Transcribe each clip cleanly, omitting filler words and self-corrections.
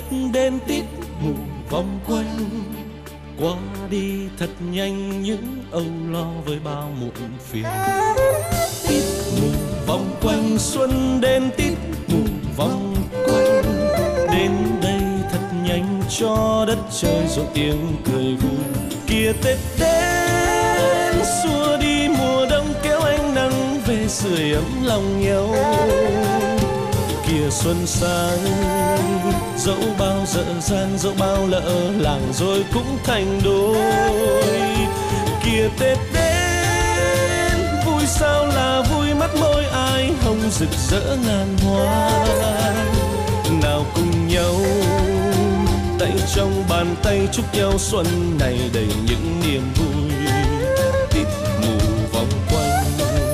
đến tít mù vòng quanh, qua đi thật nhanh những âu lo với bao muộn phiền. Tít mù vòng quanh, xuân đến tít mù vòng quanh, đến đây thật nhanh cho đất trời rộn tiếng cười vui. Kìa Tết đến xua đi mùa đông, kéo ánh nắng về sưởi ấm lòng nhau. Kìa xuân sang dẫu bao dở dang, dẫu bao lỡ làng rồi cũng thành đôi. Kìa Tết đến vui sao là vui, mắt môi ai hồng rực rỡ ngàn hoa. Nào cùng nhau tay trong bàn tay chúc nhau xuân này đầy những niềm vui. Tít mù vòng quanh,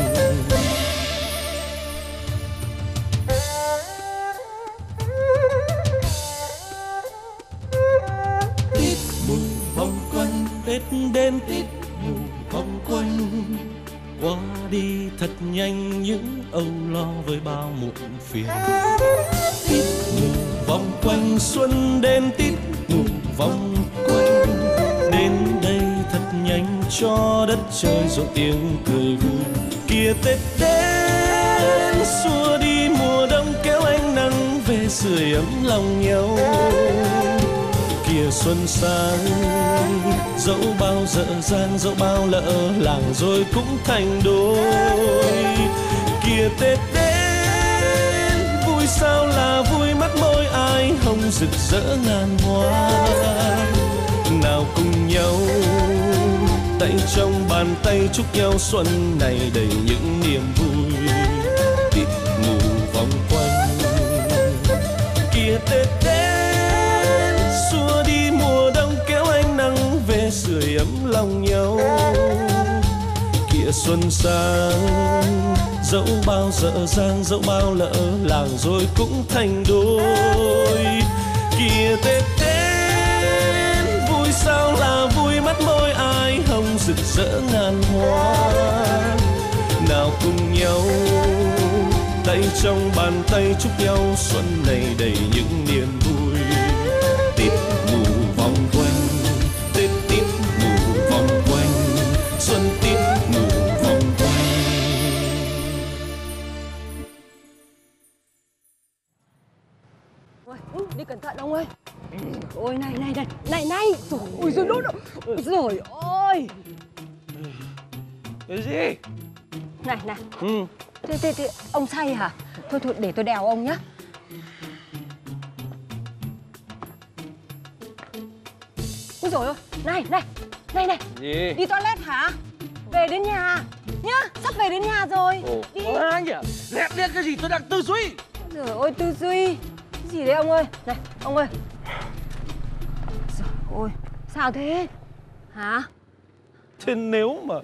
tít mù vòng quanh, Tết đến tít mù vòng quanh, qua đi thật nhanh những âu lo với bao muộn phiền. Tít mù vòng quanh, xuân đến tít mù vòng quanh, đến đây thật nhanh cho đất trời rộn tiếng cười vui. Kìa Tết đến xua đi mùa đông, kéo ánh nắng về sưởi ấm lòng nhau. Kìa xuân sang dẫu bao dở dang, dẫu bao lỡ làng rồi cũng thành đôi. Kìa Tết đến vui sao là vui, mắt môi ai hồng rực rỡ ngàn hoa. Nào cùng nhau tay trong bàn tay chúc nhau xuân này đầy những niềm vui. Tít mù vòng quanh, kìa Tết đến xua đi mùa đông, kéo ánh nắng về sưởi ấm lòng nhau. Kìa xuân sang dẫu bao dở dang, dẫu bao lỡ làng rồi cũng thành đôi. Kìa Tết đến vui sao là vui, mắt môi ai hồng rực rỡ ngàn hoa. Nào cùng nhau tay trong bàn tay chúc nhau xuân này đầy những niềm vui. Tít mù vòng quanh, Tết tít mù vòng quanh, xuân tít mù vòng quanh. Đi cẩn thận ông ơi. Ôi này. Ôi giời đốt. Ôi giời ơi. Cái gì? Này. Thế ông say hả? Thôi để tôi đèo ông nhá. Ôi giời ơi. Này. Gì? Đi toilet hả? Về đến nhà nhá, sắp về đến nhà rồi. Đi. Anh nhỉ? Lẹt lên cái gì, tôi đang tư duy. Trời ơi, tư duy. Cái gì đấy ông ơi? Này, ông ơi. Trời ơi, sao thế? Hả? Thế nếu mà...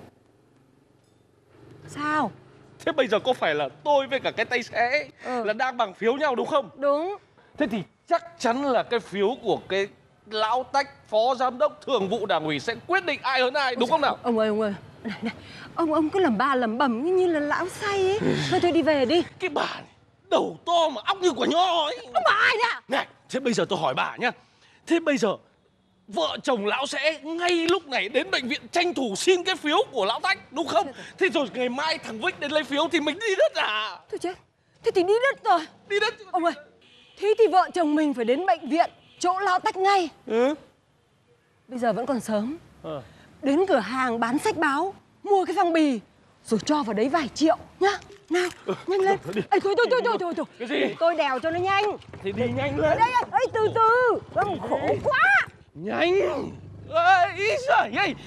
Sao? Thế bây giờ có phải là tôi với cả cái tay xe là đang bằng phiếu nhau đúng không? Đúng. Thế thì chắc chắn là cái phiếu của cái lão Tách, phó giám đốc thường vụ đảng ủy sẽ quyết định ai hơn ai, đúng không nào? Ông ơi. Này. Ông cứ lẩm ba lẩm bẩm như là lão say ấy. Thôi đi về đi. Cái bà này, đầu to mà óc như quả nho ấy. Ông bảo ai đấy? Này, thế bây giờ tôi hỏi bà nhá. Thế bây giờ vợ chồng lão sẽ ngay lúc này đến bệnh viện tranh thủ xin cái phiếu của lão Tách, đúng không? Thế rồi ngày mai thằng Vích đến lấy phiếu thì mình đi đất à? Thôi chết. Thế thì đi đất rồi. Đi đất. Ông ơi, thế thì vợ chồng mình phải đến bệnh viện chỗ lão Tách ngay. Bây giờ vẫn còn sớm. Đến cửa hàng bán sách báo, mua cái phong bì rồi cho vào đấy vài triệu nhá. Nào, nhanh lên. Ê, thôi. Cái gì? Tôi đèo cho nó nhanh. Thì đi nhanh lên. Đây, từ. Ông khổ quá. Nhanh. Ê, ý giời ơi.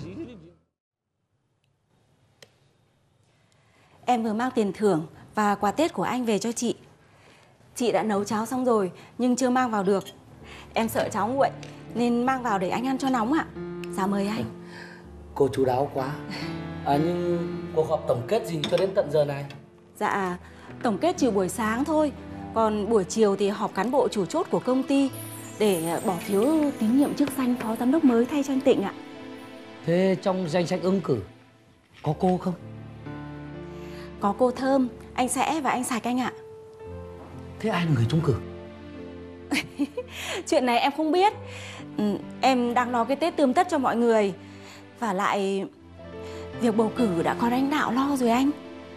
Em vừa mang tiền thưởng và quà Tết của anh về cho chị. Chị đã nấu cháo xong rồi nhưng chưa mang vào được. Em sợ cháo nguội nên mang vào để anh ăn cho nóng ạ. Dạ mời anh. Cô chú đáo quá. Nhưng cuộc họp tổng kết gì cho đến tận giờ này? Dạ, tổng kết trừ buổi sáng thôi. Còn buổi chiều thì họp cán bộ chủ chốt của công ty để bỏ phiếu tín nhiệm chức danh phó giám đốc mới thay cho anh Tịnh ạ. Thế trong danh sách ứng cử có cô không? Có cô Thơm, anh Sẽ và anh Sạch anh ạ. Thế ai là người trúng cử? Chuyện này em không biết. Em đang lo cái Tết tươm tất cho mọi người. Và lại việc bầu cử đã có lãnh đạo lo rồi anh.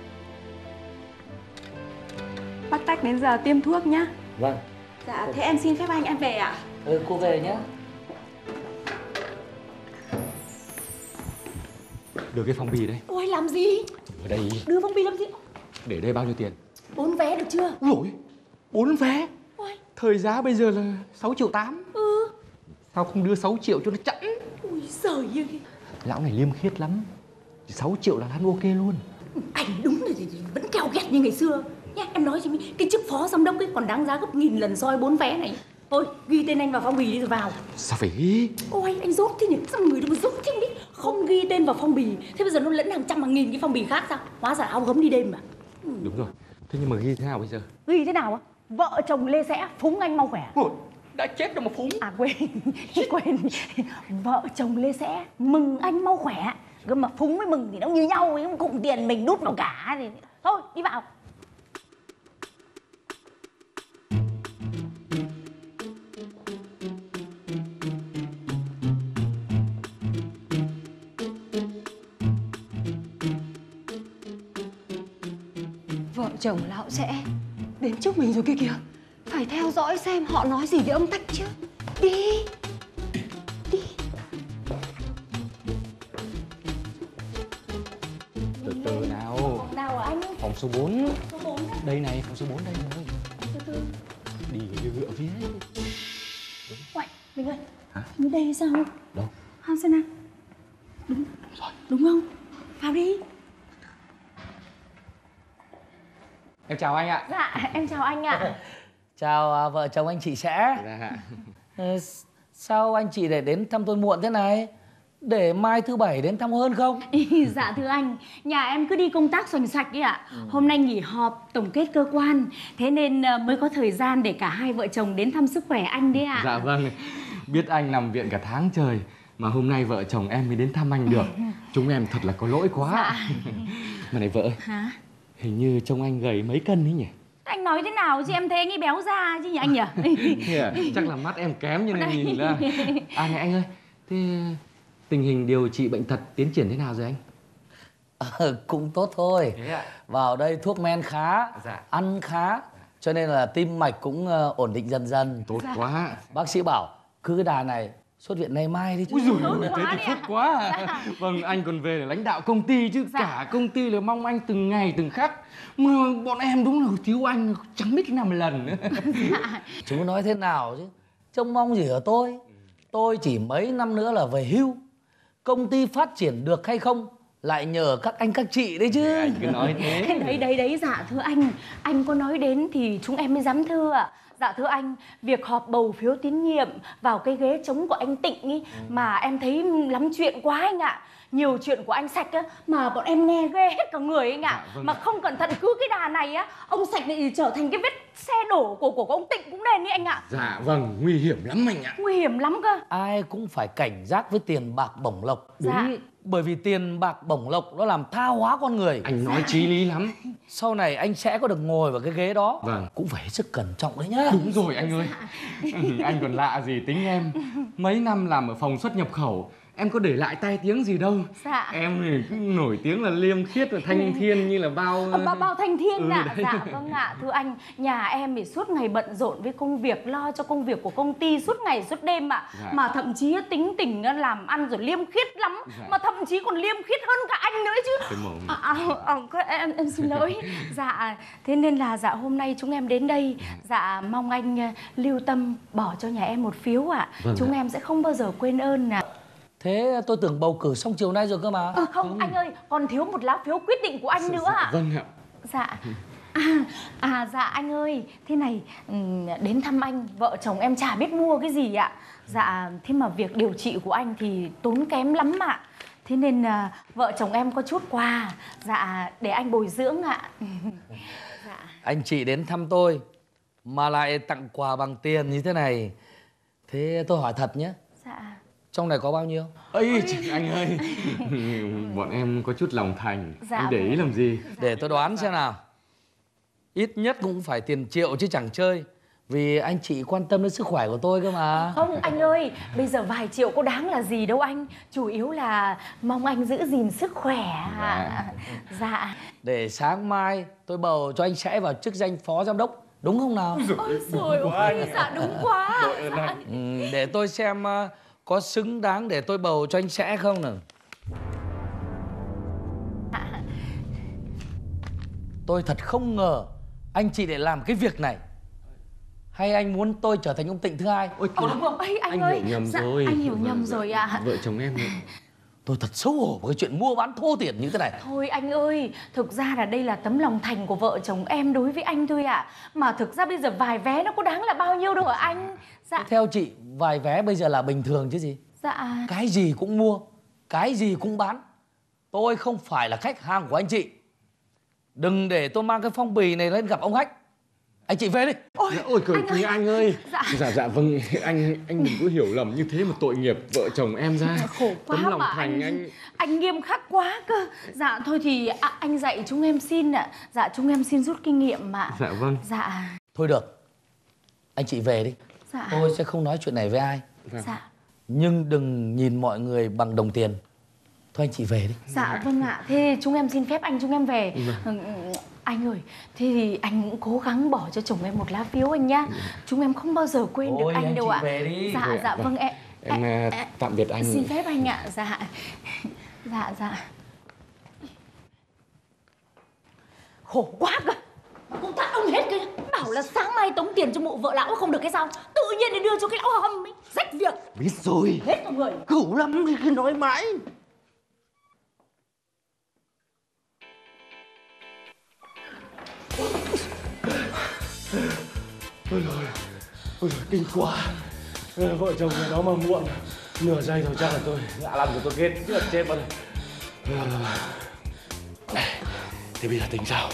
Bác Tách đến giờ tiêm thuốc nhá. Vâng. Dạ, thế em xin phép anh em về ạ. Cô về nhé. Đưa cái phong bì đây. Ôi làm gì? Ở đây. Đưa phong bì làm gì? Để đây bao nhiêu tiền? 4 vé được chưa? Ôi dồi, 4 vé. Ôi. Thời giá bây giờ là 6,8 triệu. Sao không đưa 6 triệu cho nó chẵn? Ui giời ơi. Lão này liêm khiết lắm. 6 triệu là hắn ok luôn. Anh đúng là vẫn keo kiệt như ngày xưa nha. Em nói cho mình, cái chức phó giám đốc ấy còn đáng giá gấp 1000 lần soi 4 vé này. Thôi ghi tên anh vào phong bì đi rồi vào. Sao phải ghi? Ôi anh dốt thế nhỉ, sao người đâu mà dốt thế nhỉ. Không ghi tên vào phong bì, thế bây giờ nó lẫn hàng trăm hàng nghìn cái phong bì khác sao? Hóa ra áo gấm đi đêm mà. Đúng rồi. Thế nhưng mà ghi thế nào bây giờ? Ghi thế nào á? Vợ chồng Lê Sẽ phúng anh mau khỏe. Ôi, đã chết rồi mà phúng. À quên, quên. Vợ chồng Lê Sẽ mừng anh mau khỏe. Cơ mà phúng với mừng thì nó như nhau ấy, cùng tiền mình đút vào cả thì... Thôi đi vào. Vợ chồng lão Sẽ đến trước mình rồi kia kìa. Phải theo dõi xem họ nói gì với ông Tách chứ. Đi. Đi. Từ từ nào. Nào à anh? Phòng số 4. Số 4 đấy. Đây này, phòng số 4 đây rồi. Từ từ. Đi gựa phía. Uầy, mình ơi. Hả? Như đây sao? Đâu? Ham xem nào. Đúng rồi. Đúng không? Vào đi. Em chào anh ạ. Dạ, em chào anh ạ. Chào vợ chồng anh chị Sẽ. Dạ. Sao anh chị lại đến thăm tôi muộn thế này? Để mai thứ bảy đến thăm hơn không? Dạ thưa anh, nhà em cứ đi công tác xoành sạch ấy ạ. Hôm nay nghỉ họp tổng kết cơ quan, thế nên mới có thời gian để cả hai vợ chồng đến thăm sức khỏe anh đấy ạ. Dạ vâng. Biết anh nằm viện cả tháng trời mà hôm nay vợ chồng em mới đến thăm anh được. Chúng em thật là có lỗi quá. Dạ. Mà này vợ ơi, Hả? hình như trông anh gầy mấy cân ấy nhỉ? Anh nói thế nào chứ em thấy anh ấy béo ra chứ nhỉ anh nhỉ? Chắc là mắt em kém cho nên nhìn ra. À này anh ơi, thế tình hình điều trị bệnh tật tiến triển thế nào rồi anh? Cũng tốt thôi. Thế ạ? Vào đây thuốc men khá, Dạ. ăn khá, cho nên là tim mạch cũng ổn định dần dần. Tốt quá. Bác sĩ bảo cứ cái đà này xuất viện ngày mai đi chứ. Úi dồi, Tốt thế quá thì đi phúc ạ. quá à. Vâng, anh còn về để lãnh đạo công ty chứ. Dạ. Cả công ty là mong anh từng ngày từng khắc. Mà bọn em đúng là thiếu anh chẳng biết khi nào một lần nữa. Chú nói thế nào chứ, trông mong gì ở tôi. Tôi chỉ mấy năm nữa là về hưu. Công ty phát triển được hay không lại nhờ các anh các chị đấy chứ. Anh cứ nói thế. Đấy, dạ thưa anh có nói đến thì chúng em mới dám thưa ạ. Dạ thưa anh, việc họp bầu phiếu tín nhiệm vào cái ghế trống của anh Tịnh ý, mà em thấy lắm chuyện quá anh ạ. Nhiều chuyện của anh Sạch á, mà bọn em nghe ghê hết cả người anh ạ. Dạ, vâng. Mà không cẩn thận cứ cái đà này á, ông Sạch lại trở thành cái vết xe đổ của ông Tịnh cũng nên đi anh ạ. Dạ vâng, nguy hiểm lắm anh ạ. Nguy hiểm lắm cơ. Ai cũng phải cảnh giác với tiền bạc bổng lộc. Dạ. Bởi vì tiền bạc bổng lộc nó làm tha hóa con người. Anh nói chí lý lắm. Sau này anh sẽ có được ngồi vào cái ghế đó. Vâng. Cũng phải hết sức cẩn trọng đấy nhá. Đúng rồi anh ơi. Anh còn lạ gì tính em. Mấy năm làm ở phòng xuất nhập khẩu, em có để lại tai tiếng gì đâu. Dạ. Em thì cứ nổi tiếng là liêm khiết và thanh thiên như là bao... Bao thanh thiên ạ. đấy. Dạ vâng ạ. Thưa anh, nhà em thì suốt ngày bận rộn với công việc, lo cho công việc của công ty suốt ngày suốt đêm ạ. Dạ. Mà thậm chí tính tình làm ăn rồi liêm khiết lắm. Dạ. Mà thậm chí còn liêm khiết hơn cả anh nữa chứ. Cái mồm. Em xin lỗi. Dạ, thế nên là dạ hôm nay chúng em đến đây. Dạ mong anh lưu tâm bỏ cho nhà em một phiếu ạ. Vâng Chúng ạ. em sẽ không bao giờ quên ơn ạ. Thế tôi tưởng bầu cử xong chiều nay rồi cơ mà. Không anh ơi, còn thiếu một lá phiếu quyết định của anh nữa ạ. Vâng ạ. Dạ. Dạ anh ơi, thế này, đến thăm anh, vợ chồng em chả biết mua cái gì ạ. Dạ, thế mà việc điều trị của anh thì tốn kém lắm ạ. Thế nên vợ chồng em có chút quà, dạ, để anh bồi dưỡng ạ. Dạ. Anh chị đến thăm tôi mà lại tặng quà bằng tiền như thế này. Thế tôi hỏi thật nhé, Dạ. trong này có bao nhiêu? Ây, anh ơi. Bọn em có chút lòng thành. Dạ Anh để ý vâng. làm gì? Để tôi đoán xem nào. Ít nhất cũng phải tiền triệu chứ chẳng chơi. Vì anh chị quan tâm đến sức khỏe của tôi cơ mà. Không anh ơi, bây giờ vài triệu có đáng là gì đâu anh. Chủ yếu là mong anh giữ gìn sức khỏe ạ. Dạ. Để sáng mai tôi bầu cho anh sẽ vào chức danh phó giám đốc, đúng không nào? Ôi trời ơi, dạ đúng quá. Dạ. Để tôi xem có xứng đáng để tôi bầu cho anh sẽ không nào. Tôi thật không ngờ anh chị để làm cái việc này. Hay anh muốn tôi trở thành ông Tịnh thứ hai? Ôi Đúng không? Ê, anh ơi, hiểu nhầm dạ, rồi. anh hiểu nhầm rồi ạ. Vợ chồng em ấy. Tôi thật xấu hổ với cái chuyện mua bán thô tiền như thế này. Thôi anh ơi, thực ra là đây là tấm lòng thành của vợ chồng em đối với anh thôi ạ. Mà thực ra bây giờ vài vé nó có đáng là bao nhiêu đâu hả anh? Dạ. Theo chị, vài vé bây giờ là bình thường chứ gì? Dạ. Cái gì cũng mua, cái gì cũng bán. Tôi không phải là khách hàng của anh chị. Đừng để tôi mang cái phong bì này lên gặp ông Hách. Anh chị về đi. Ôi kìa anh ơi. Dạ. Dạ vâng, anh đừng có hiểu lầm như thế mà tội nghiệp vợ chồng em ra. Khổ quá Tấm lòng mà thành anh nghiêm khắc quá cơ. Dạ thôi thì anh dạy chúng em xin ạ. Dạ chúng em xin rút kinh nghiệm mà. Dạ vâng. Dạ. Thôi được, anh chị về đi. Dạ. Tôi sẽ không nói chuyện này với ai. Dạ. Nhưng đừng nhìn mọi người bằng đồng tiền. Thôi anh chị về đi. Dạ vâng ạ. Thế chúng em xin phép anh chúng em về. Anh ơi, thế thì anh cũng cố gắng bỏ cho chồng em một lá phiếu anh nhá. Chúng em không bao giờ quên được anh đâu ạ. Về đi. Dạ vâng Em tạm biệt anh. Xin phép anh ạ. Dạ. Dạ. Khổ quá cơ. Cũng tát ông hết cái. Bảo là sáng mai tống tiền cho mụ vợ lão không được cái sao. Tự nhiên để đưa cho cái lão hâm ấy. Rách việc. Biết rồi. Hết mọi người. Cửu lắm thì cứ nói mãi. Ôi trời, kinh quá. Vợ chồng nhà đó mà muộn nửa giây thôi chắc là tôi ngã lăn của tôi kết chết mất rồi. Thế bây giờ tính sao?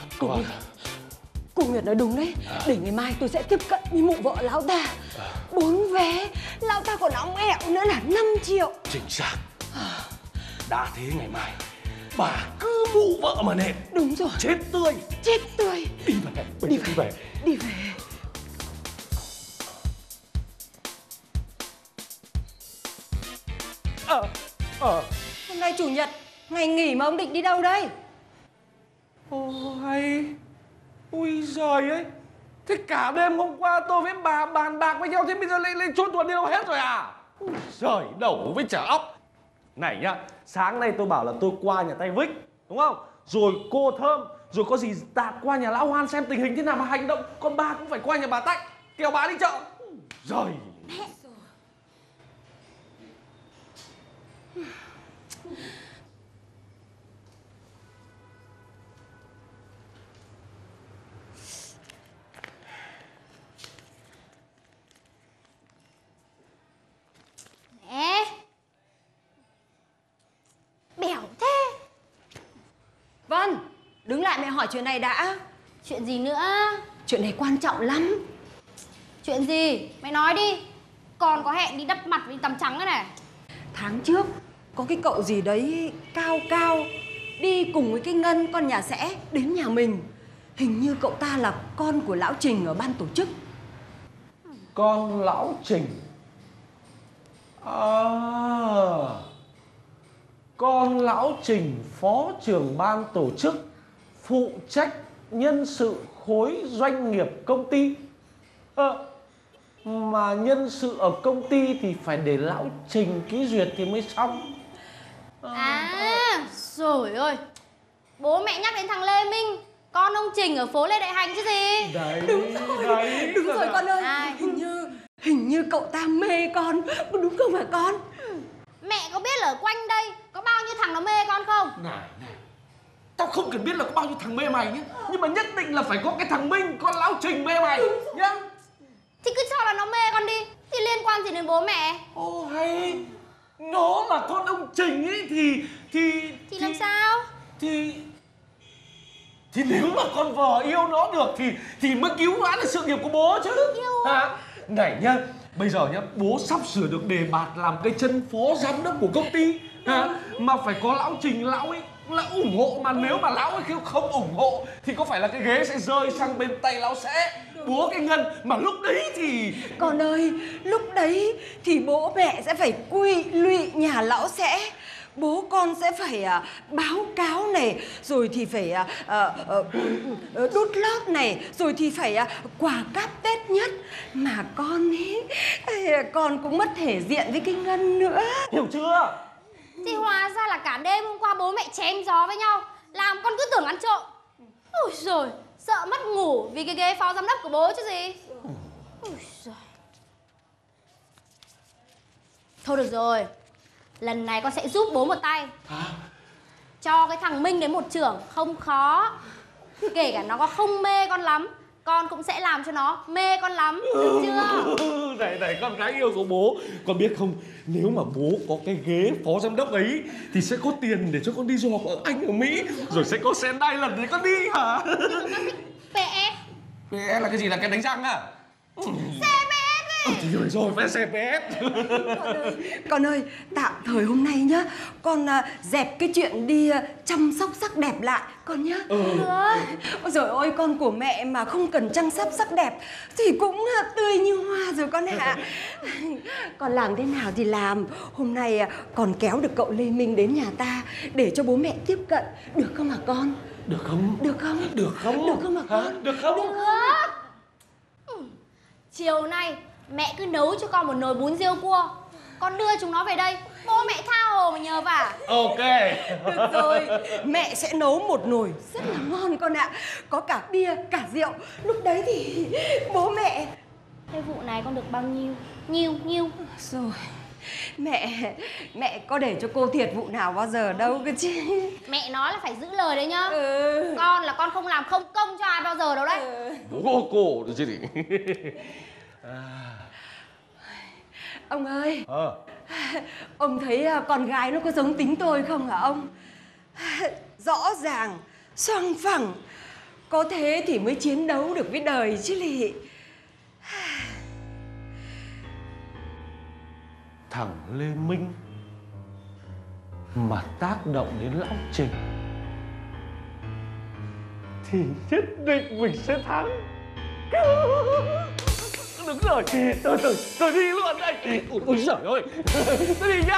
Cô Nguyệt nói đúng đấy. Để ngày mai tôi sẽ tiếp cận với mụ vợ lão ta. 4 vé, lão ta còn óng ẹo nữa là 5 triệu. Chính xác. Đã thế ngày mai bà cứ mụ vợ mà nện. Đúng rồi. Chết tươi. Chết tươi. Đi về. Đi về. Hôm nay chủ nhật, ngày nghỉ mà ông định đi đâu đây? Ồ hay. Ui giời ấy. Thế cả đêm hôm qua tôi với bà bàn bạc với nhau, thế bây giờ lên chốt tuần đi đâu hết rồi à? Ui giời, đầu với chả óc. Này nhá, sáng nay tôi bảo là tôi qua nhà tay Vích, đúng không? Rồi cô Thơm, rồi có gì tạt qua nhà lão Hoan xem tình hình thế nào mà hành động. Còn bà cũng phải qua nhà bà Tách, kêu bà đi chợ. Rồi. Mẹ, bẻo thế. Vân, đứng lại mẹ hỏi chuyện này đã. Chuyện gì nữa? Chuyện này quan trọng lắm. Chuyện gì? Mày nói đi. Con có hẹn đi đắp mặt với tắm trắng cái này. Tháng trước có cái cậu gì đấy cao cao đi cùng với cái Ngân con nhà sẽ đến nhà mình. Hình như cậu ta là con của lão Trình ở ban tổ chức. Con lão Trình. Con lão Trình phó trưởng ban tổ chức, phụ trách nhân sự khối doanh nghiệp công ty. Mà nhân sự ở công ty thì phải để lão Trình ký duyệt thì mới xong. Trời ơi. Bố mẹ nhắc đến thằng Lê Minh, con ông Trình ở phố Lê Đại Hành chứ gì. Đấy, Đúng rồi con ơi. Ai? Hình như cậu ta mê con. Có đúng không hả con? Mẹ có biết là ở quanh đây có bao nhiêu thằng nó mê con không? Này, tao không cần biết là có bao nhiêu thằng mê mày nhé, nhưng mà nhất định là phải có cái thằng Minh, con lão Trình mê mày nhá. Thì cứ cho là nó mê con đi. Thì liên quan gì đến bố mẹ? Ô hay. Nó mà con ông Trình ấy Thì làm sao? Thì nếu mà con vợ yêu nó được thì mới cứu vãn được sự nghiệp của bố chứ. Hả? Này nhá, bây giờ nhá, bố sắp sửa được đề bạt làm cái chân phó giám đốc của công ty. Mà phải có lão Trình, lão ủng hộ. Mà nếu mà lão ấy không ủng hộ thì có phải là cái ghế sẽ rơi sang bên tay lão sẽ. búa cái Ngân, mà lúc đấy thì... Con ơi, lúc đấy thì bố mẹ sẽ phải quy lụy nhà lão sẽ. Bố con sẽ phải báo cáo này, rồi thì phải đút lót này, rồi thì phải quà cáp Tết nhất. Mà con ấy, con cũng mất thể diện với cái Ngân nữa. Hiểu chưa? Thì hóa ra là cả đêm hôm qua bố mẹ chém gió với nhau, làm con cứ tưởng ăn trộm. Ôi giời, sợ mất ngủ vì cái ghế phó giám đốc của bố chứ gì. Ôi giời. Thôi được rồi, lần này con sẽ giúp bố một tay. Cho cái thằng Minh đến một chưởng không khó. Kể cả nó có không mê con lắm, con cũng sẽ làm cho nó mê con lắm, được chưa? Này con gái yêu của bố, con biết không, nếu mà bố có cái ghế phó giám đốc ấy thì sẽ có tiền để cho con đi du học ở Anh, ở Mỹ, rồi sẽ có xe đai lần để con đi hả? PS. PS là cái gì, là cái đánh răng à? CPS Thì rồi phải CPS. Con ơi, tạm thời hôm nay nhá, con dẹp cái chuyện đi chăm sóc sắc đẹp lại con nhá. Ôi giời ơi, con của mẹ mà không cần chăm sóc sắc đẹp thì cũng tươi như hoa rồi con ạ. Con làm thế nào thì làm, hôm nay còn kéo được cậu Lê Minh đến nhà ta để cho bố mẹ tiếp cận, được không hả con? Được không? Được không? Được không? Được không hả con? Được không? Được. Chiều nay mẹ cứ nấu cho con một nồi bún riêu cua, con đưa chúng nó về đây, bố mẹ tha hồ mà nhờ vả. Ok. Được rồi, mẹ sẽ nấu một nồi rất là ngon con ạ. Có cả bia, cả rượu. Lúc đấy thì bố mẹ... Thế vụ này con được bao nhiêu? Nhiêu? Rồi, mẹ có để cho cô thiệt vụ nào bao giờ đâu cơ chứ. Mẹ nói là phải giữ lời đấy nhá. Con là con không làm không công cho ai bao giờ đâu đấy. Bố cô được chứ gì. Ông ơi, ông thấy con gái nó có giống tính tôi không hả ông? Rõ ràng, xoang phẳng, có thế thì mới chiến đấu được với đời chứ lị. Thằng Lê Minh mà tác động đến lão Trình thì nhất định mình sẽ thắng. Đúng rồi, tôi đi luôn đây. Ôi giời ơi, tôi đi nhá.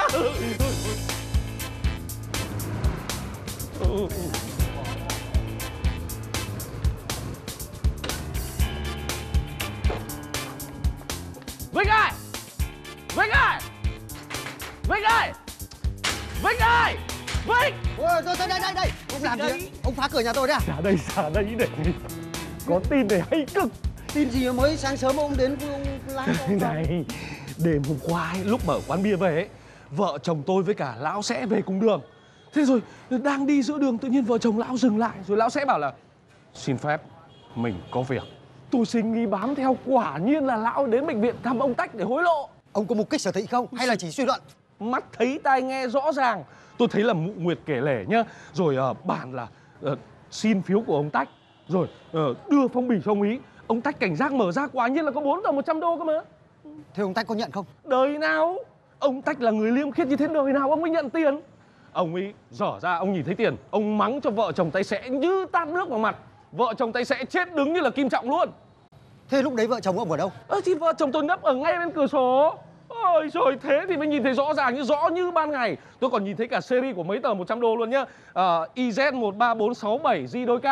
Vinh ơi! Vinh ơi! Vinh ơi! Vinh ơi! Vinh! Ôi, đây! Ông làm gì ạ? Ông phá cửa nhà tôi đấy à? Xả đây để có tin này hay cực. Tin gì mà mới sáng sớm ông đến ông lái Này, đêm hôm qua ấy, lúc mở quán bia về ấy, vợ chồng tôi với cả lão sẽ về cùng đường. Thế rồi đang đi giữa đường tự nhiên vợ chồng lão dừng lại, rồi lão sẽ bảo là xin phép mình có việc. Tôi xin nghi bám theo, quả nhiên là lão đến bệnh viện thăm ông Tách để hối lộ. Ông có mục đích sở thị không hay là chỉ suy luận? Mắt thấy tai nghe rõ ràng. Tôi thấy là Mụ Nguyệt kể lể nhá, rồi bản là xin phiếu của ông Tách, rồi đưa phong bì cho ông ý. Ông Tách cảnh giác mở ra, quả nhiên là có 4 tờ 100 đô cơ mà. Thế ông Tách có nhận không? Đời nào? Ông Tách là người liêm khiết như thế, đời nào ông mới nhận tiền. Ông ấy dở ra, ông nhìn thấy tiền, ông mắng cho vợ chồng tay sẽ như tát nước vào mặt. Vợ chồng tay sẽ chết đứng như là Kim Trọng luôn. Thế lúc đấy vợ chồng ông ở đâu? Thì vợ chồng tôi nấp ở ngay bên cửa sổ. Ôi rồi thế thì mới nhìn thấy rõ ràng, rõ như ban ngày. Tôi còn nhìn thấy cả series của mấy tờ 100 đô luôn nhá. IZ13467 đôi K.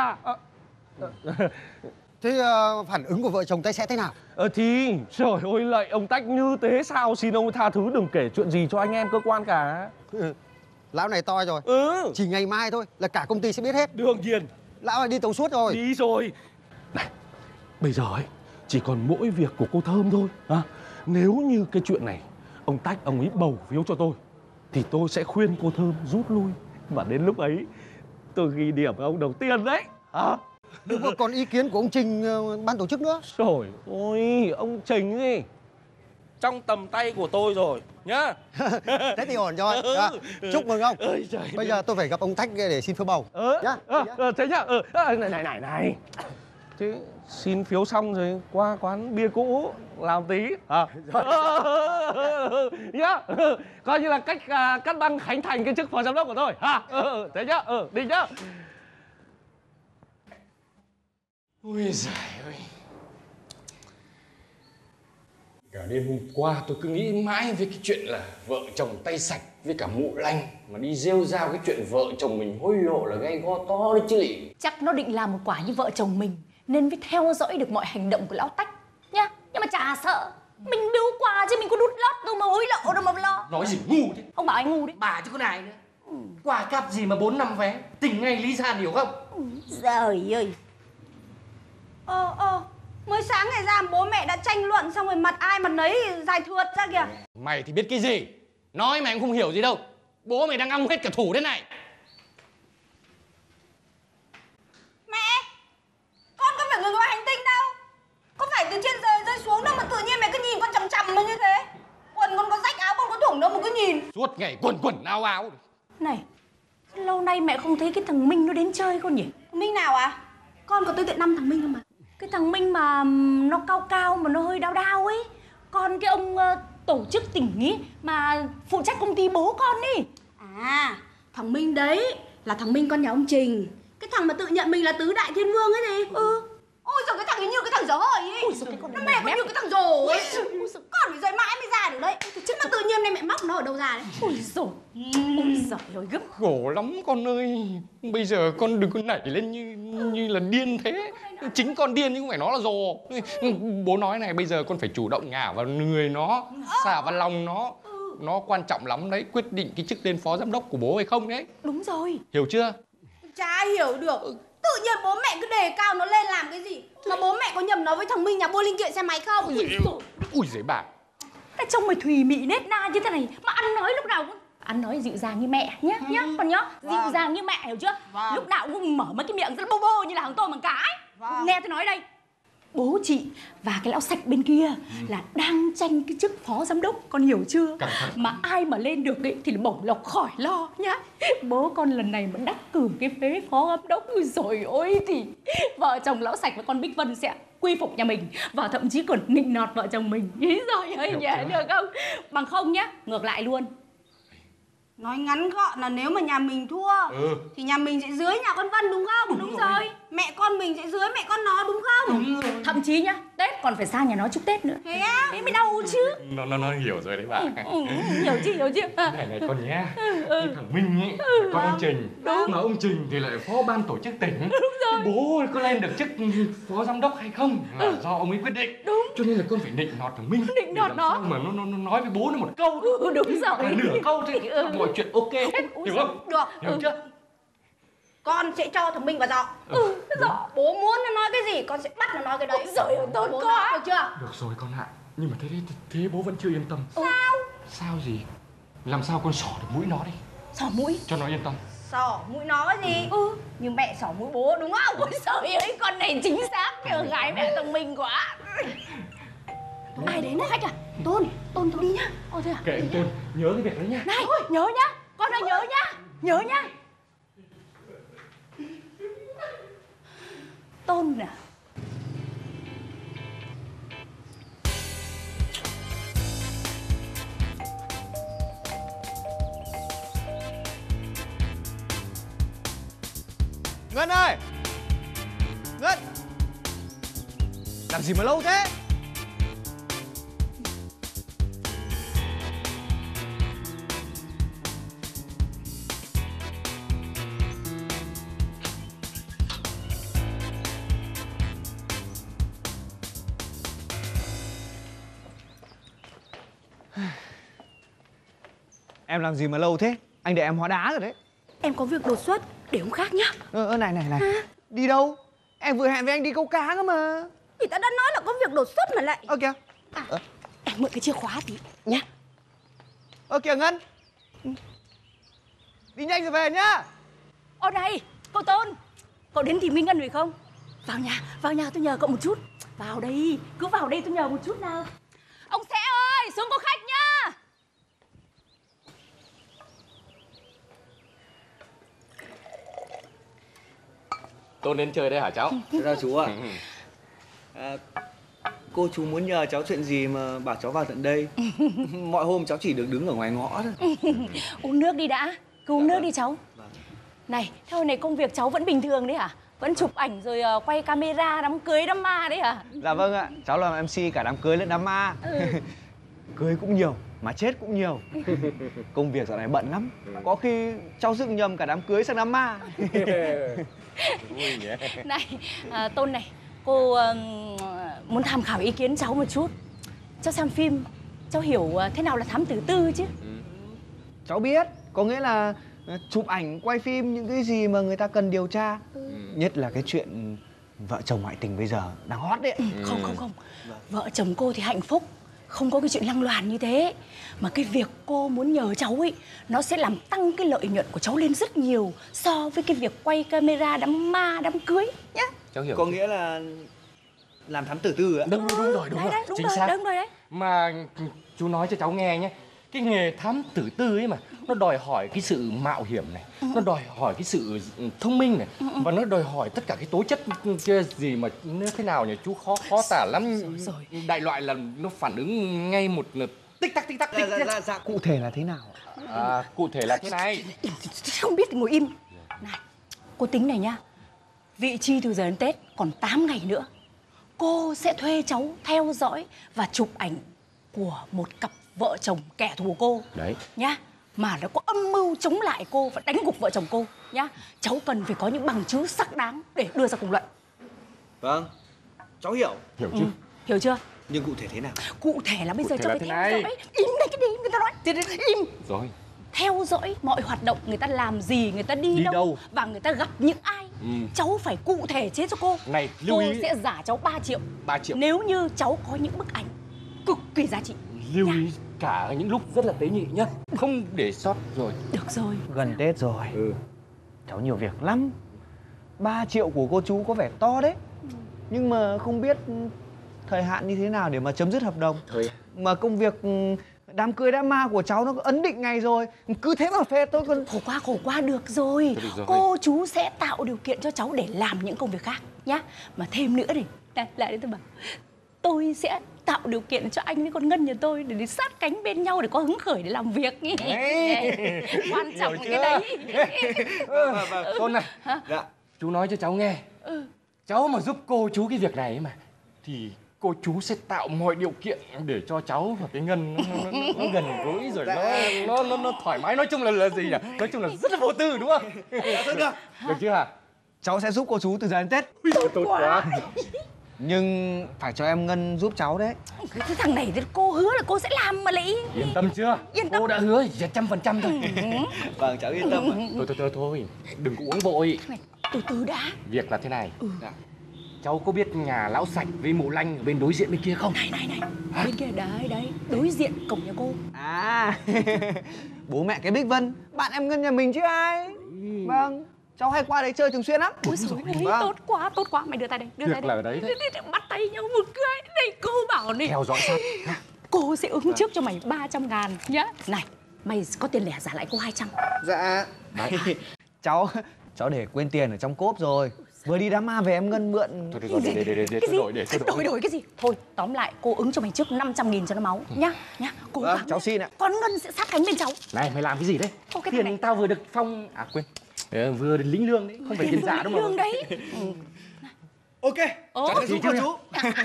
Thế phản ứng của vợ chồng tay sẽ thế nào? Thì trời ơi lạy ông Tách như thế sao, xin ông tha thứ, đừng kể chuyện gì cho anh em cơ quan cả. Lão này to rồi. Chỉ ngày mai thôi là cả công ty sẽ biết hết. Đương nhiên. Lão này đi tàu suốt rồi. Đi rồi. Này, bây giờ ấy chỉ còn mỗi việc của cô Thơm thôi. Nếu như cái chuyện này ông Tách ông ấy bầu phiếu cho tôi thì tôi sẽ khuyên cô Thơm rút lui. Và đến lúc ấy tôi ghi điểm ông đầu tiên đấy. Nhưng mà còn ý kiến của ông Trình, ban tổ chức nữa. Trời ơi, ông Trình gì trong tầm tay của tôi rồi nhá. Thế thì ổn rồi. Chúc mừng ông. Bây giờ tôi phải gặp ông Tách để xin phiếu bầu nhá. Thế nhá. Này. Thế xin phiếu xong rồi qua quán bia cũ làm tí nhá. Coi như là cách cắt băng khánh thành cái chức phó giám đốc của tôi. Thế nhá. Đi nhá. Ui giời ơi, Cả đêm hôm qua tôi cứ nghĩ mãi về cái chuyện là vợ chồng tay sạch với cả mụ lanh mà đi rêu rao cái chuyện vợ chồng mình hối lộ là gây go to đấy chứ lị. Chắc nó định làm một quả như vợ chồng mình nên mới theo dõi được mọi hành động của lão Tách nhá. Nhưng mà chả sợ, mình biếu quà chứ mình có đút lót đâu mà hối lộ đâu mà lo. Nói gì ngu thế? Ông bảo anh ngu đấy. Bà chứ có này nữa. Quà cáp gì mà 4-5 vé, tỉnh ngay Lý Gian hiểu không? Trời ơi. Mới sáng ngày ra bố mẹ đã tranh luận xong rồi mặt ai mặt nấy dài thượt ra kìa. Mày thì biết cái gì? Nói mày cũng không hiểu gì đâu. Bố mày đang ong hết cả thủ thế này. Mẹ, con có phải người ngoài hành tinh đâu. Có phải từ trên trời rơi xuống đâu mà tự nhiên mẹ cứ nhìn con chằm chằm mà như thế. Quần con có rách, áo con có thủng đâu mà cứ nhìn. Suốt ngày quần quần áo áo. Này, lâu nay mẹ không thấy cái thằng Minh nó đến chơi con nhỉ? Minh nào à? Con có tới tận 5 thằng Minh không mà. Cái thằng Minh mà nó cao cao mà nó hơi đau đau ấy. Còn cái ông tổ chức tỉnh ý mà phụ trách công ty bố con đi. À, thằng Minh đấy là thằng Minh con nhà ông Trình. Cái thằng mà tự nhận mình là tứ đại thiên vương ấy gì. Ôi giời, cái thằng ấy như cái thằng dở hơi ấy. Ôi giời, cái con nó mẹ có như cái thằng rồ ấy. Con phải dậy mãi mới ra được đấy. Chứ mà tự nhiên này mẹ móc nó ở đâu ra đấy. Ôi giời, ôi giời ơi gấp. Khổ lắm con ơi. Bây giờ con đừng có nảy lên như là điên thế. Chính con điên chứ không phải nó là rồ. Bố nói này, bây giờ con phải chủ động ngả vào người nó, xả vào lòng nó. Nó quan trọng lắm đấy, quyết định cái chức lên phó giám đốc của bố hay không đấy. Đúng rồi. Hiểu chưa? Chả hiểu được. Tự nhiên bố mẹ cứ đề cao nó lên làm cái gì. Mà bố mẹ có nhầm nó với thằng Minh nhà buôn linh kiện xe máy không? Ui giời bà. Cái trông mày thùy mị nết na như thế này mà ăn nói lúc nào cũng ăn nói dịu dàng như mẹ nhá nhá con nhá. Dịu dàng như mẹ hiểu chưa? Lúc nào cũng mở mấy cái miệng rất bô bô như là thằng tôm bằng cá ấy. Nghe tôi nói đây, bố chị và cái lão sạch bên kia là đang tranh cái chức phó giám đốc, con hiểu chưa? Mà ai mà lên được ấy thì bổng lộc khỏi lo nhá. Bố con lần này mà đắc cử cái phế phó giám đốc rồi ôi thì vợ chồng lão sạch và con Bích Vân sẽ quy phục nhà mình và thậm chí còn nịnh nọt vợ chồng mình. Ý rồi ơi nhẹ được không? Bằng không nhá, ngược lại luôn. Nói ngắn gọn là nếu mà nhà mình thua thì nhà mình sẽ dưới nhà con Vân đúng không? Đúng rồi. Mẹ con mình sẽ dưới mẹ con nó đúng không? Đúng rồi. Thậm chí nhá, Tết còn phải sang nhà nó chúc Tết nữa. Thế á? Thế mới đau chứ. Nó hiểu rồi đấy bà. Hiểu chứ. Này con nhé. Cái thằng Minh ấy, con ông Trình. Đúng. Mà ông Trình thì lại phó ban tổ chức tỉnh. Đúng rồi. Bố có lên được chức phó giám đốc hay không là do ông ấy quyết định. Đúng. Cho nên là con phải nịnh nọt thằng Minh. Nịnh nọt nó. Mà nó nói với bố nó một câu. Đúng rồi. Nửa câu thì mọi chuyện ok. Hiểu không? Được. Hiểu chưa? Con sẽ cho thằng Minh vào dọ. Dọ. Bố muốn nó nói cái gì con sẽ bắt nó nói cái đấy. Rồi tốt quá. Được chưa? Được rồi con ạ. Nhưng mà thế bố vẫn chưa yên tâm. Sao? Sao gì? Làm sao con xỏ được mũi nó đi. Xỏ mũi? Cho nó yên tâm. Xỏ mũi nó cái gì? Như mẹ xỏ mũi bố đúng không? Ôi trời ơi, con này chính xác. Gái mẹ thông minh quá. Ai đến đấy? Khách à? Tôn tôi đi nhá. Ôi thế à? Kệ anh Tôn, nhớ cái việc đấy nhá. Này, nhớ nhá. Con ơi nhớ nhá. Nhớ nhá. Tôn à? Ngân ơi! Ngân! Làm gì mà lâu thế? Em làm gì mà lâu thế? Anh để em hóa đá rồi đấy. Em có việc đột xuất, để hôm khác nhá. Này. Đi đâu? Em vừa hẹn với anh đi câu cá cơ mà. Thì ta đã nói là có việc đột xuất mà lại. Kìa. Em mượn cái chìa khóa tí nhá. Kìa Ngân. Đi nhanh rồi về nhá. Ô này, cậu Tôn. Cậu đến tìm Minh Ngân rồi không? Vào nhà tôi nhờ cậu một chút. Vào đây, cứ vào đây tôi nhờ một chút nào. Ông Sẽ ơi, xuống có khách nhá. Tôn đến chơi đây hả cháu? Chào chú ạ. Cô chú muốn nhờ cháu chuyện gì mà bảo cháu vào tận đây. Mọi hôm cháu chỉ được đứng ở ngoài ngõ thôi. Uống nước đi đã. Cứ uống nước đi cháu. Này, thế hồi này công việc cháu vẫn bình thường đấy hả? Vẫn chụp ảnh rồi quay camera đám cưới đám ma đấy à? Dạ vâng ạ, cháu làm MC cả đám cưới lẫn đám ma. Cưới cũng nhiều, mà chết cũng nhiều. Công việc dạo này bận lắm. Có khi cháu dựng nhầm cả đám cưới sang đám ma. Này, Tôn này, cô muốn tham khảo ý kiến cháu một chút. Cháu xem phim, cháu hiểu thế nào là thám tử tư chứ? Cháu biết, có nghĩa là chụp ảnh, quay phim những cái gì mà người ta cần điều tra. Nhất là cái chuyện vợ chồng ngoại tình bây giờ đang hot đấy. Không. Vợ chồng cô thì hạnh phúc, không có cái chuyện lăng loàn như thế. Mà cái việc cô muốn nhờ cháu ấy, nó sẽ làm tăng cái lợi nhuận của cháu lên rất nhiều so với cái việc quay camera đám ma, đám cưới nhá. Cháu hiểu. Có nghĩa là làm thám tử tư ạ? Đúng rồi, chính xác. Đúng rồi đấy. Mà chú nói cho cháu nghe nhé, cái nghề thám tử tư ấy mà nó đòi hỏi cái sự mạo hiểm này, nó đòi hỏi cái sự thông minh này, và nó đòi hỏi tất cả cái tố chất kia gì mà như thế nào nhỉ chú, khó tả lắm. Đại loại là nó phản ứng ngay một tích tắc. Dạ, cụ thể là thế nào? Cụ thể là thế này. Không biết thì ngồi im. Này, cô tính này nhá. Vị chi từ giờ đến Tết còn 8 ngày nữa. Cô sẽ thuê cháu theo dõi và chụp ảnh của một cặp vợ chồng kẻ thù cô. Đấy. Nhá. Mà nó có âm mưu chống lại cô và đánh gục vợ chồng cô. Nhá. Cháu cần phải có những bằng chứng xác đáng để đưa ra công luận. Vâng, cháu hiểu. Hiểu chứ? Hiểu chưa? Nhưng cụ thể thế nào? Cụ thể là bây giờ Cụ thể cháu là phải thế theo này. dõi. Im đây cái gì người ta nói. Im. Rồi. Theo dõi mọi hoạt động, người ta làm gì, người ta đi đâu và người ta gặp những ai. Cháu phải cụ thể chế cho cô. Này, lưu ý. Cô sẽ trả cháu 3 triệu. 3 triệu. Nếu như cháu có những bức ảnh cực kỳ giá trị. Lưu ý cả những lúc rất là tế nhị nhá, không để sót rồi. Được rồi. Gần Tết rồi. Cháu nhiều việc lắm. 3 triệu của cô chú có vẻ to đấy. Nhưng mà không biết thời hạn như thế nào để mà chấm dứt hợp đồng. Mà công việc đám cưới đám ma của cháu nó ấn định ngày rồi, cứ thế mà phê tôi còn... Khổ qua được rồi. Cô chú sẽ tạo điều kiện cho cháu để làm những công việc khác nhá. Mà thêm nữa này, lại đây tôi bảo, tôi sẽ tạo điều kiện cho anh với con Ngân nhà tôi để đi sát cánh bên nhau để có hứng khởi để làm việc. Quan trọng cái đấy. Tôn này, dạ. Chú nói cho cháu nghe, cháu mà giúp cô chú cái việc này mà thì cô chú sẽ tạo mọi điều kiện để cho cháu và cái Ngân nó gần gũi rồi nó thoải mái. Nói chung là gì nhỉ? Nói chung là rất là vô tư đúng không? Được chưa hả? Cháu sẽ giúp cô chú từ giờ đến Tết. Tốt quá. Nhưng phải cho em Ngân giúp cháu đấy. Cái thằng này thì cô hứa là cô sẽ làm mà lại. Yên tâm chưa? Yên tâm. Cô đã hứa 100% thôi. Vâng, cháu yên tâm ạ. Thôi, đừng có uống vội. Từ từ đã. Việc là thế này. Cháu có biết nhà lão Sạch với mụ Lanh ở bên đối diện bên kia không? Này. Bên kia đấy, đối diện cổng nhà cô. Bố mẹ cái Bích Vân, bạn em Ngân nhà mình chứ ai. Vâng, cháu hay qua đấy chơi thường xuyên lắm. Ôi dồi ôi, tốt quá, mày đưa tay đây, Việc là ở đấy. Bắt tay nhau một cái. Này cô bảo này, theo dõi sát. Cô sẽ ứng trước cho mày 300.000 nhá. Này, mày có tiền lẻ trả lại cô 200. Dạ. Cháu để quên tiền ở trong cốp rồi. Vừa đi đám ma về em Ngân mượn. Thôi được rồi, để tôi đổi cái gì? Thôi, tóm lại cô ứng cho mày trước 500.000 cho nó máu nhá. Cố gắng. Cháu xin ạ. Con Ngân sẽ sát cánh bên cháu. Này, mày làm cái gì đấy? Tiền tao vừa được phong... quên. Vừa được lính lương đấy, không phải tiền giả đúng không? Lương đấy. Ok, cháu sẽ giúp cô chú.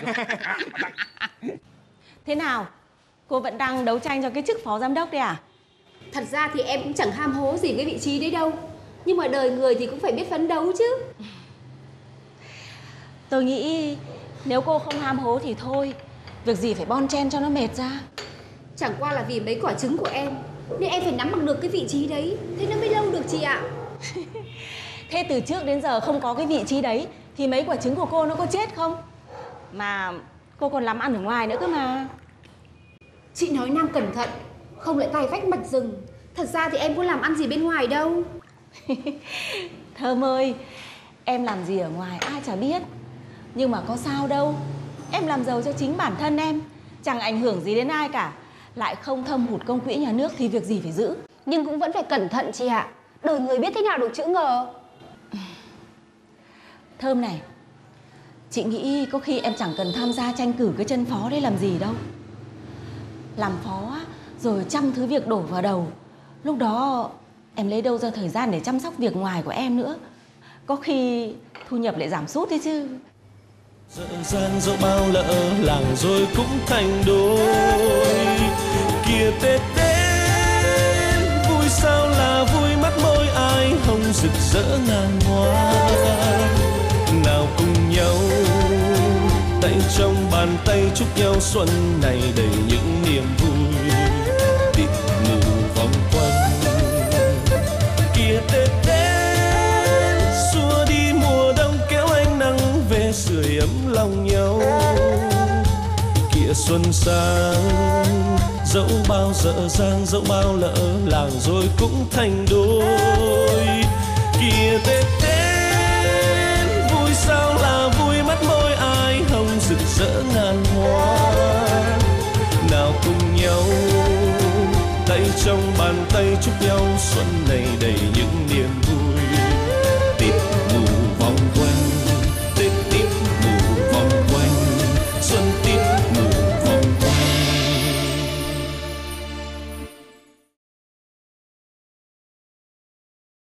Thế nào? Cô vẫn đang đấu tranh cho cái chức phó giám đốc đấy à? Thật ra thì em cũng chẳng ham hố gì cái vị trí đấy đâu. Nhưng mà đời người thì cũng phải biết phấn đấu chứ. Tôi nghĩ nếu cô không ham hố thì thôi. Việc gì phải bon chen cho nó mệt ra. Chẳng qua là vì mấy quả trứng của em nên em phải nắm bằng được cái vị trí đấy. Thế nó mới lâu được chị ạ. Thế từ trước đến giờ không có cái vị trí đấy thì mấy quả trứng của cô nó có chết không? Mà cô còn làm ăn ở ngoài nữa cơ mà. Chị nói năng cẩn thận, không lại tay vách mạch rừng. Thật ra thì em có làm ăn gì bên ngoài đâu. Thơm ơi, em làm gì ở ngoài ai chả biết. Nhưng mà có sao đâu. Em làm giàu cho chính bản thân em, chẳng ảnh hưởng gì đến ai cả. Lại không thâm hụt công quỹ nhà nước thì việc gì phải giữ. Nhưng cũng vẫn phải cẩn thận chị ạ. Đời người biết thế nào được chữ ngờ. Thơm này, chị nghĩ có khi em chẳng cần tham gia tranh cử cái chân phó đấy làm gì đâu. Làm phó á, rồi trăm thứ việc đổ vào đầu. Lúc đó em lấy đâu ra thời gian để chăm sóc việc ngoài của em nữa. có khi thu nhập lại giảm sút đấy chứ. Dở dang dẫu bao lỡ làng rồi cũng thành đôi. Kìa Tết đến vui sao là vui, mắt môi ai hồng rực rỡ ngàn hoa. Nào cùng nhau tay trong bàn tay chúc nhau xuân này đầy những niềm vui. Tịt mù vòng quanh kìa Tết đến xua đi mùa đông, kéo ánh nắng về sưởi ấm lòng nhau. Kìa xuân sang dẫu bao dở dang dẫu bao lỡ làng rồi cũng thành đôi. Kìa Tết đến vui sao là vui, mắt môi ai hồng rực rỡ ngàn hoa. Nào cùng nhau tay trong bàn tay chúc nhau xuân này đầy những niềm